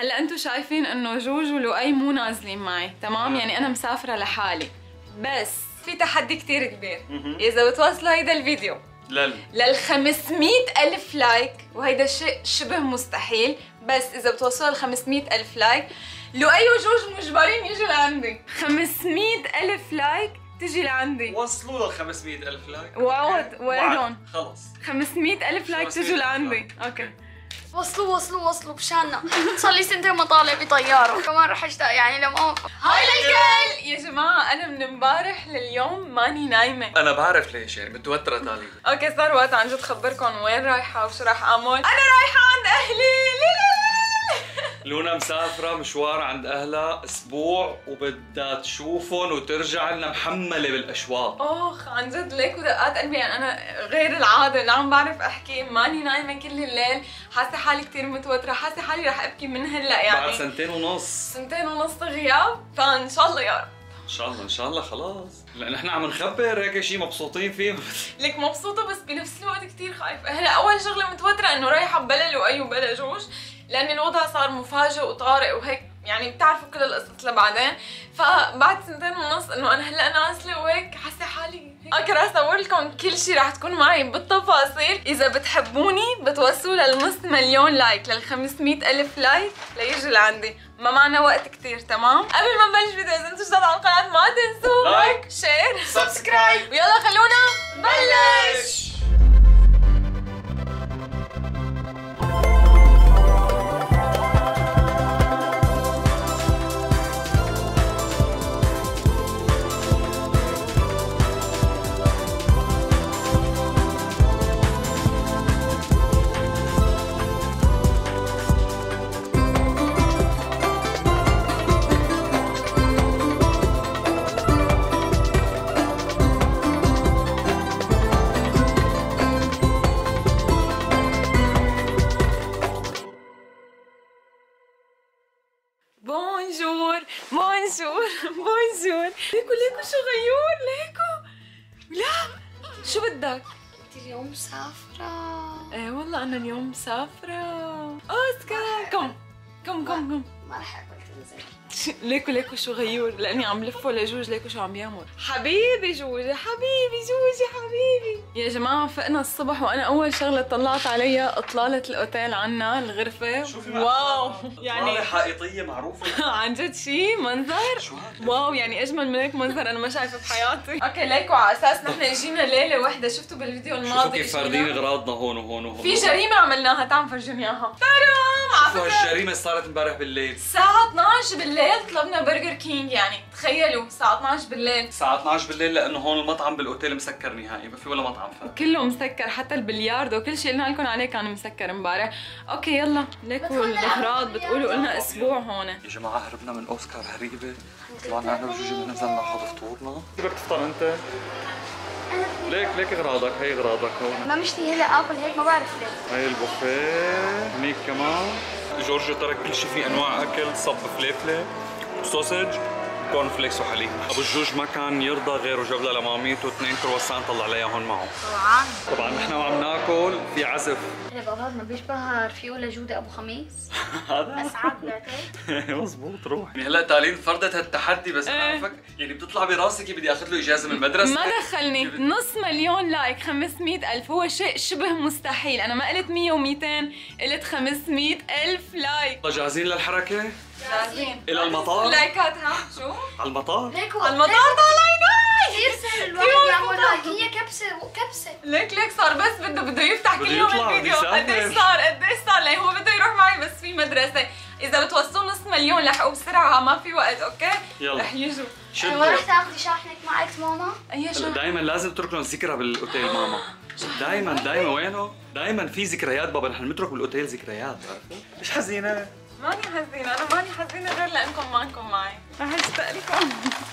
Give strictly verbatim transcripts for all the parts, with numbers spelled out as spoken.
هلا انتم شايفين انه جوج ولؤي مو نازلين معي، تمام؟ يعني انا مسافره لحالي، بس في تحدي كثير كبير. اذا بتوصلوا هيدا الفيديو لل لل خمسمية ألف لايك، وهيدا شيء شبه مستحيل، بس إذا بتوصلوا ل خمسمية ألف لايك لؤي وجوج مجبرين يجوا لعندي. خمسمية ألف لايك تجي لعندي. وصلوا لل خمسمية ألف لايك. وعود وعدهم خلص خمسمية ألف لايك تجوا لعندي. اوكي وصلوا وصلوا وصلوا بشاننا. صار لي سنتين ما طالع بطياره، كمان رح اشتاق يعني لما هاي للكل. يا جماعه انا من امبارح لليوم ماني نايمه. انا بعرف ليش، يعني متوتره تالي. اوكي صار وقت عن جد خبركم وين رايحه وشو راح اعمل. انا رايحه عند اهلي. لونا مسافرة مشوار عند أهلها أسبوع وبدها تشوفهم وترجع لنا محملة بالأشواق. أوخ عن جد ليك ودقات قلبي، يعني أنا غير العادة لا عم بعرف أحكي، ماني نايمة كل الليل، حاسة حالي كثير متوترة، حاسة حالي رح أبكي من هلا يعني. بعد سنتين ونص سنتين ونص غياب، فإن شاء الله يا رب. إن شاء الله إن شاء الله خلاص، لأن إحنا عم نخبر هيك شيء مبسوطين فيه. لك مبسوطة بس بنفس الوقت كثير خايفة. هلا أول شغلة متوترة إنه رايحة ببلا لؤي وبلا جوج، لأن الوضع صار مفاجئ وطارئ وهيك، يعني بتعرفوا كل القصص لبعدين. فبعد سنتين ونص انه انا هلا نازله وهيك حاسه حالي اوكي. رح اصور لكم كل شيء، رح تكون معي بالتفاصيل. اذا بتحبوني بتوصلوا للنص مليون لايك، لل خمسمية ألف لايك ليجوا لعندي، ما معنا وقت كثير، تمام؟ قبل ما نبلش فيديو اذا انتم جداد على القناه ما تنسوا لايك شير سبسكرايب، ويلا خلونا نبلش. بونجور بونجور بونجور. ليكو ليكو شو غيور، ليكو لا شو بدك؟ انت اليوم مسافرة؟ ايه والله انا اليوم مسافرة. اوسكار كم كم كم كم. ما رح اقبل تنزل. ليكو ليكو شو غيور، لاني عم لفه لجوج. ليكو شو عم بيعمل. حبيبي جوجي حبيبي جوجي حبيبي. يا جماعه فقنا الصبح وانا اول شغله طلعت عليها اطلاله الاوتيل عنا الغرفه. واو يعني حائطيه معروفه. عن جد شيء منظر شو هاد؟ واو، يعني اجمل من هيك منظر انا ما شايفه بحياتي. اوكي ليكو على اساس نحن اجينا ليله وحده، شفتوا بالفيديو الماضي شوفوا كيف فاردين اغراضنا هون وهون وهون. في جريمه عملناها، تعال فرجيني اياها. ترام شوفوا هالجريمه صارت امبارح بالليل الساعه اثنعش بالليل. طلبنا برجر كينج، يعني تخيلوا الساعه اثنعش بالليل. الساعه اثنعش بالليل، لانه هون المطعم بالاوتيل مسكر نهائي، ما في ولا مطعم فات، كله مسكر، حتى البلياردو وكل شيء قلنا لكم عليه كان مسكر امبارح. اوكي يلا ليكو الاغراض بتقولوا لنا اسبوع هون. يا جماعه هربنا من اوسكار هريبه، طلعنا انا وجوجي نزلنا ناخذ فطورنا. بدك تفطر انت؟ ليك ليك اغراضك، هي اغراضك هون. ما مشتي هلا اكل هيك، ما بعرف ليه. هي البوفيه هنيك كمان. جورجيو ترك كل شيء فيه انواع اكل، صب فليفله سوسج كورن فليكس وحليب. ابو الجوج ما كان يرضى غير وجاب لها لماميته اثنين كرواسان طلع عليها هون معه. طبعا طبعا نحن وعم ناكل في عزف. هلا باغراض ما بيشبه رفيق ولا جوده ابو خميس. هذا اسعد بعتقد. مزبوط روح. يعني هلا تالين فرضت هالتحدي، بس انا فك يعني بتطلع براسك بدي اخذ له اجازه من المدرسه. ما دخلني. نص مليون لايك خمسمية ألف هو شيء شبه مستحيل. انا ما قلت مية ومئتين، قلت خمسمية ألف لايك. جاهزين للحركه؟ جاهزين. الى المطار؟ لايكات ها شو؟ على المطار؟ ليكو على المطار طالعين. كثير سهل الواحد يعمل لايك، هي كبسه كبسه. ليك ليك صار بس بده بده يفتح كل بده يوم يطلع، الفيديو. بده يسافر. قديش صار قديش صار لي هو بده يروح معي، بس في مدرسه. اذا بتوصلوا نص مليون لحقوا بسرعه، ما في وقت. اوكي يلا رح يجوا. ما رح تاخذي شاحنك معك ماما؟ اي شيء دائما لازم تترك لهم ذكرى بالاوتيل ماما. دائما دائما وينه؟ دائما في ذكريات بابا، نحن بنترك بالاوتيل ذكريات. عرفتي؟ مش حزينه؟ ماني حزينه، انا ماني حزينه غير لانكم مانكم معي. رح اشتاق لكم.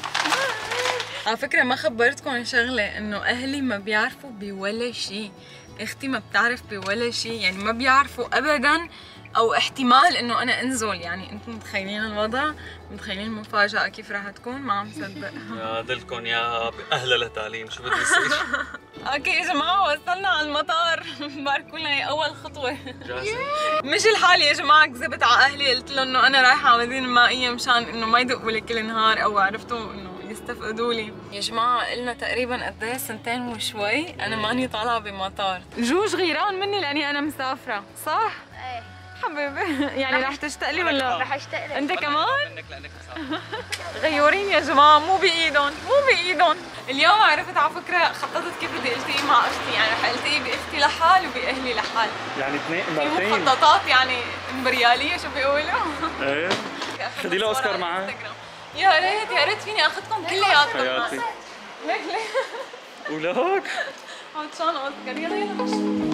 على فكره ما خبرتكم شغله، انه اهلي ما بيعرفوا بولا شيء. اختي ما بتعرف بولا شيء، يعني ما بيعرفوا ابدا او احتمال انه انا انزل. يعني انتم متخيلين الوضع؟ متخيلين المفاجأة كيف راح تكون؟ ما عم صدق. يا دلكم يا اهلا لتعليم، شو بده يصير؟ اوكي يا جماعة وصلنا على المطار. باركوا لنا، هي اول خطوة. جاهزة؟ مش الحال يا جماعة، كذبت على اهلي قلت لهم انه انا رايحة على مدينة مائية مشان انه ما يدقوا لي كل نهار، او عرفتوا انه يستفقدوا لي. يا جماعة قلنا تقريبا قد ايه، سنتين وشوي انا ماني طالعة بمطار. جوج غيران مني لاني انا مسافرة، صح؟ ايه حبيبي. يعني رح تشتاق لي ولا؟ رح اشتاق لك. انت كمان؟ منك لانك مسافرة. غيورين يا جماعة، مو بإيدهم، مو بإيدهم. اليوم عرفت على فكرة خططت كيف بدي التقي مع اختي، يعني رح التقي بأختي لحال وبأهلي لحال. يعني اثنين في مرتين. مخططات يعني امبريالية شو بيقولوا؟ ايه خدي لها اوسكار معك. يا ريت يا ريت فيني اخذكم كلياتكم. حياتي. ليك ليك ولك عطشان اوسكار. يلا يلا مشي.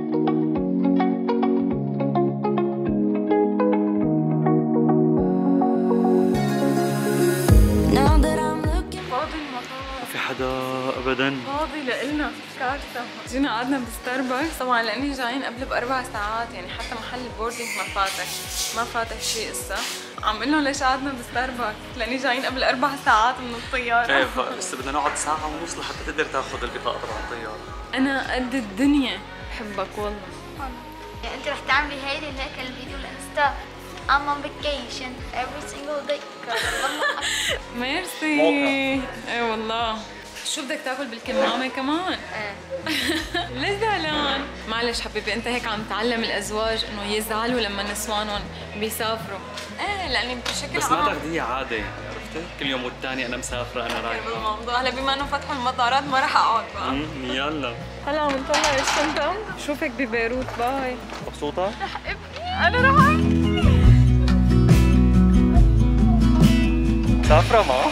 فاضي المطار، ما في حدا ابدا. فاضي لإلنا، كارثة. جينا قعدنا بستاربكس، طبعا لأني جايين قبل بأربع ساعات، يعني حتى محل البوردينج ما فاتح، ما فاتح شيء إسا. عم قول لهم ليش قعدنا بستاربكس؟ لأني جايين قبل أربع ساعات من الطيارة. ايه بس بدنا نقعد ساعة ونص لحتى تقدر تاخذ البطاقة تبع الطيارة. أنا قد الدنيا بحبك والله. يعني انت رح تعملي هيدي هيك الفيديو الانستا I'm on vacation every single day. ميرسي. ايه والله. شو بدك تاكل بالكمامة كمان؟ ايه. ليش زعلان؟ معلش حبيبي، انت هيك عم تعلم الازواج انه يزعلوا لما نسوانهم بيسافروا. ايه لاني بشكل بس عام ما تاخذيها عادة، عرفتي؟ كل يوم والثاني انا مسافرة انا رايحة. بالموضوع هلا بما انه فتحوا المطارات ما راح اقعد بقى. امم يلا. هلا عم نطلع الشنطة، شوفك ببيروت. باي. مبسوطة؟ انا راح مسافرة معه؟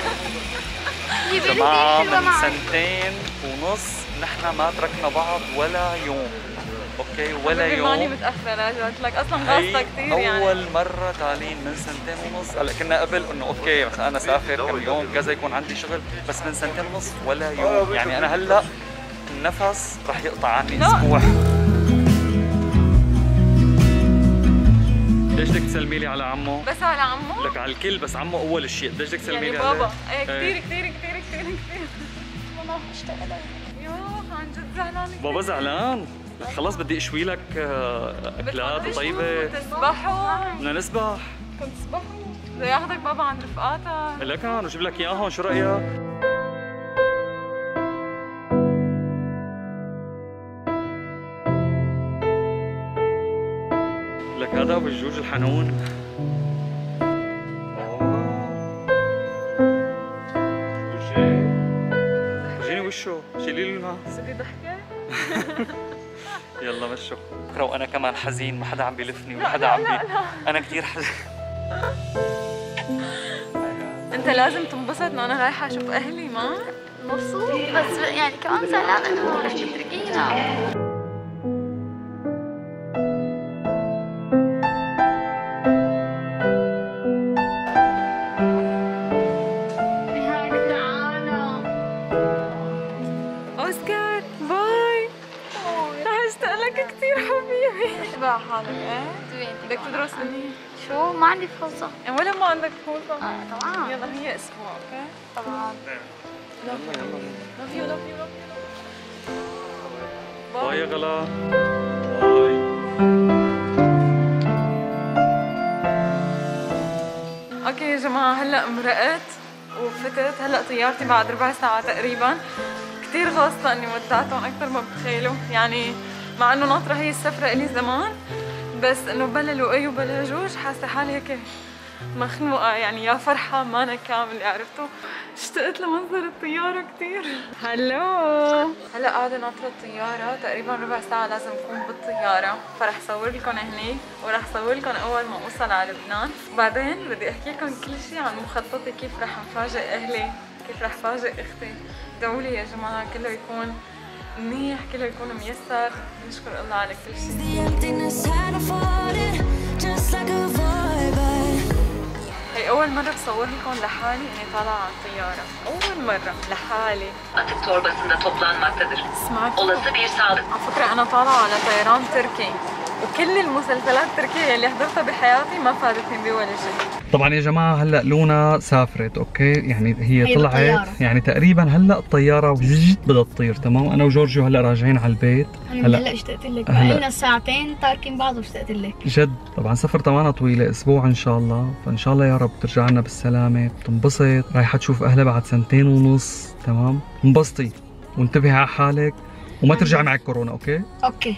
جماعة حلوة من معك. سنتين ونص نحن ما تركنا بعض ولا يوم. اوكي ولا حبيبي ماني يوم. متأخرة، رجعت لك اصلا قاصة كثير يعني. أول مرة تعالين من سنتين ونص، هلا كنا قبل إنه أوكي مثلا أنا سافر كم يوم كذا يكون عندي شغل، بس من سنتين ونص ولا يوم، يعني أنا هلا النفس رح يقطع عني أسبوع. ليش بدك تسلمي لي على عمو؟ بس على عمو؟ لك على الكل بس عمو أول شيء، ليش بدك تسلمي يعني لي عليه؟ بابا. ايه كثير كثير كثير كثير كثير. والله اشتاق لك. يوه عن جد زعلانة. بابا زعلان؟ خلص بدي اشوي لك اكلات طيبه. تسبحوا؟ بدنا نسبح. كنت تسبحوا؟ بده ياخذك بابا عند رفقاتك. لك انا وجيب لك اياهم، شو رايك؟ لك هذا ابو الجوج الحنون. ورجيني وشه، شيلي لي الماء. بدي ضحكة؟ يلا مشوا. بكره وانا كمان حزين، ما حدا عم بيلفني ولا حدا عم بي انا كثير حزين. انت لازم تنبسط انه انا رايحة اشوف اهلي. ما مبسوط بس يعني كمان زعلان انه رح تتركينا. اوسكار باي. رح اشتاق لك كثير حبيبي. تبع حالك ايه؟ بدك تدرس مني؟ شو ما عندي فرصة. ولا ما عندك فرصة؟ اه طبعا. يلا هي اسبوع اوكي؟ طبعا. لوف يو لوف يو لوف يو. باي يا غلا. باي. اوكي يا جماعة هلا مرقت وفتت، هلا طيارتي بعد ربع ساعة تقريبا. كثير غاصة اني ودعتهم اكثر ما بتخيلوا، يعني مع انه ناطرة هي السفرة الي زمان، بس انه بلا لؤي وبلا جوج حاسة حالي هيك مخنوقة، يعني يا فرحة مانا كاملة، عرفتوا؟ اشتقت لمنظر الطيارة كثير. هلو هلا قاعدة ناطرة الطيارة تقريبا ربع ساعة لازم اكون بالطيارة، فرح صور لكم هنيك ورح صور لكم اول ما اوصل على لبنان، وبعدين بدي احكي لكم كل شيء عن مخططي، كيف رح نفاجئ اهلي، كيف رح فاجئ اختي. ادعوا لي يا جماعة كله يكون منيح، كله يكون ميسر، نشكر الله على كل شيء. هي أول مرة بصور لكم لحالي إني طالعة على الطيارة، أول مرة لحالي. Atık torbasında toplanmaktadır. سمعت؟ Olası bir sağlık على فكرة أنا طالعة على طيران تركي، كل المسلسلات التركية اللي حضرتها بحياتي ما فادتني بولا شيء. طبعا يا جماعه هلا لونا سافرت اوكي، يعني هي, هي طلعت بالطيارة. يعني تقريبا هلا الطياره بدها تطير تمام. انا وجورجيو هلا راجعين على البيت. هلا هلا اشتقت لك، بقالنا ساعتين تاركين بعض واشتقت لك جد. طبعا سفر تمانا طويله، اسبوع ان شاء الله، فان شاء الله يا رب ترجع لنا بالسلامه، بتنبسط، رايحه تشوف اهلها بعد سنتين ونص تمام. انبسطي وانتبهي على حالك وما ترجعي معك كورونا اوكي؟ اوكي.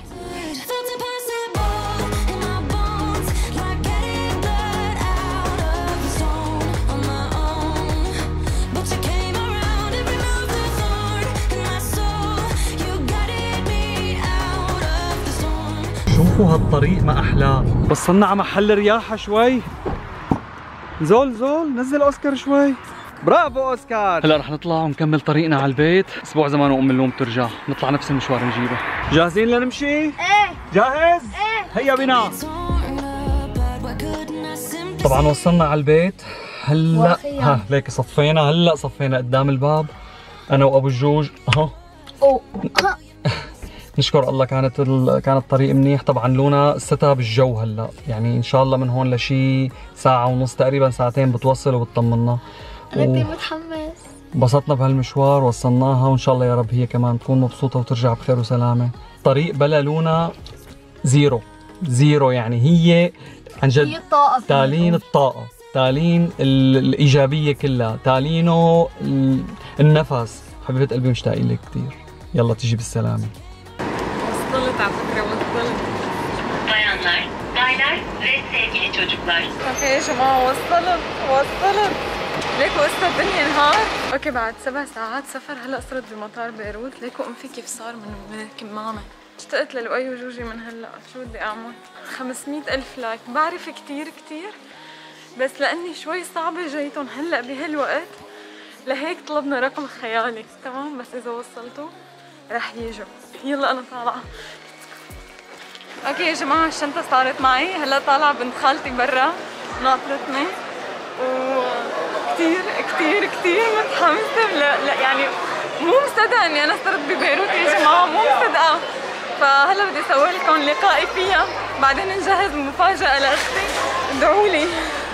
شوفوا هالطريق ما احلاه. وصلنا على محل رياحه شوي. زول زول نزل اوسكار شوي. برافو اوسكار. هلا رح نطلع ونكمل طريقنا على البيت. اسبوع زمان وام اللوم ترجع، نطلع نفس المشوار نجيبها. جاهزين لنمشي؟ ايه. جاهز؟ ايه. هيا بنا. طبعا وصلنا على البيت. هلا ها ليك صفينا، هلا صفينا قدام الباب انا وابو الجوج اهو. اوه نشكر الله كانت ال... كان الطريق منيح. طبعا لونا ستها بالجو هلا، يعني ان شاء الله من هون لشي ساعة ونص تقريبا ساعتين بتوصل وبتطمنا. انا كثير متحمس. انبسطنا بهالمشوار، وصلناها وان شاء الله يا رب هي كمان تكون مبسوطة وترجع بخير وسلامة. طريق بلا لونا زيرو زيرو، يعني هي عن جد هي الطاقة، تالين الطاقة، تالين ال... الإيجابية كلها، تالينه ال... النفس. حبيبة قلبي مشتاقين لك كثير. يلا تيجي بالسلامة. وصلت على فكرة وصلت. Bayanlar, baylar ve sevgili çocuklar. اوكي يا جماعة وصلت وصلت. ليكوا قصة الدنيا نهار. اوكي بعد سبع ساعات سفر هلا صرت بمطار بيروت. ليكوا ام في كيف صار من من الكمامة. اشتقت للؤي وجوجي من هلا، شو بدي اعمل؟ خمسمية ألف لايك، بعرف كتير كتير بس لاني شوي صعبة جايتهم هلا بهالوقت لهيك طلبنا رقم خيالي تمام، بس اذا وصلتوا رح يجوا. يلا انا طالعة. اوكي يا جماعة الشنطة صارت معي، هلا طالعة بنت خالتي برا ناطرتني وكتير كتير كتير متحمسة. لا, لا يعني مو مصدقة اني انا صرت ببيروت يا جماعة، مو مصدقة. فهلا بدي اسوي لكم لقائي فيها، بعدين نجهز مفاجأة لاختي، ادعوا لي.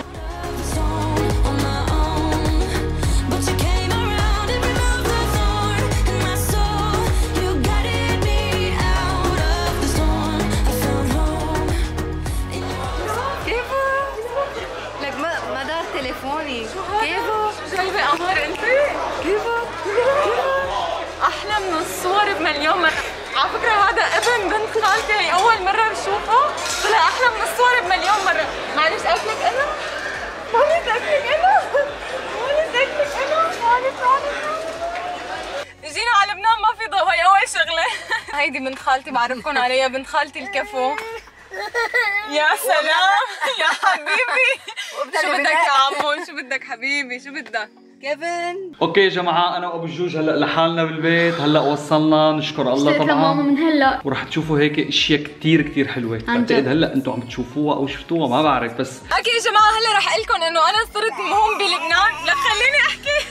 تليفوني كيفو؟ جايبة قمر انتي؟ كيفو؟ احلى من الصور بمليون مرة. على فكرة هذا ابن بنت خالتي، هي أول مرة بشوفه، طلع أحلى من الصور بمليون مرة. معلش أكلك أنا؟ معلش أكلك أنا؟ معلش أكلك أنا؟ معلش معلش. جينا على لبنان ما في ضوء، هي أول شغلة. هيدي بنت خالتي بعرفكم عليها، بنت خالتي الكفو. يا سلام يا حبيبي. شو بدك يا عمو؟ شو بدك حبيبي؟ شو بدك؟ كيفن. اوكي يا جماعه انا وابو الجوج هلا لحالنا بالبيت، هلا وصلنا نشكر الله طبعا. ماما من هلا ورح تشوفوا هيك اشياء كثير كثير حلوه، بعتقد هلا انتم عم تشوفوها او شفتوها ما بعرف. بس اوكي يا جماعه هلا رح اقول لكم انه انا صرت هون بلبنان. لك خليني احكي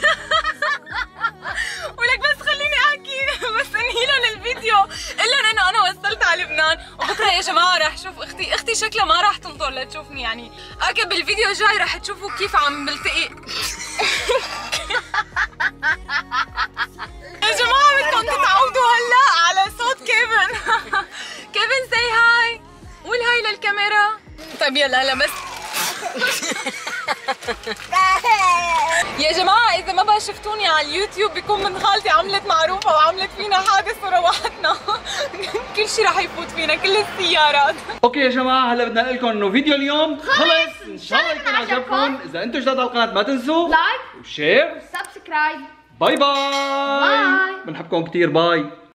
ولك بس خليني احكي بس انهي لهم الفيديو، قل لهم انه انا وصلت على لبنان. وبكره يا جماعه رح شوف اختي، اختي شكلها ما راح تنطر لتشوفني يعني. اوكي بالفيديو الجاي رح تشوفوا كيف عم بلتقي. يا جماعه بدكم تتعودوا هلا على صوت كيفن. كيفن سي هاي، قول هاي للكاميرا. طيب يلا هلا بس. يا جماعة إذا ما بقى شفتوني على اليوتيوب بيكون من خالتي عملت معروفة وعملت فينا حادث وروحتنا. كل شيء رح يفوت فينا، كل السيارات. اوكي يا جماعة هلا بدنا نقول لكم انه فيديو اليوم خلص، ان شاء الله يكون عجبكم. إذا أنتم جداد على القناة ما تنسوا لايك وشير سبسكرايب. باي باي. باي. بنحبكم كثير. باي.